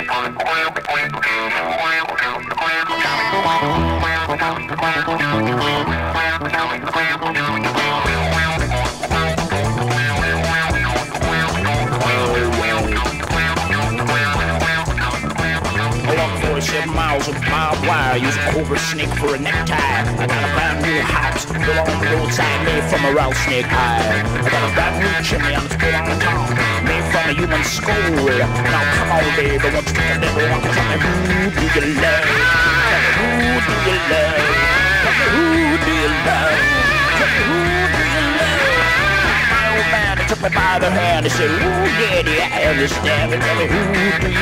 Miles of barbed wire, use a cobra snake for a necktie. I got a brand new house built on the roadside, made from a rattlesnake hide. I got a brand new chimney on the spit on top, made from a human skull. Now come on, baby, won't you take a little walk and tell me who do you love? Tell me who do you love? Tell me who do you love? Tell me who do you love? My old man, he took me by the hand, he said, ooh, yeah, do you understand? Tell me who do you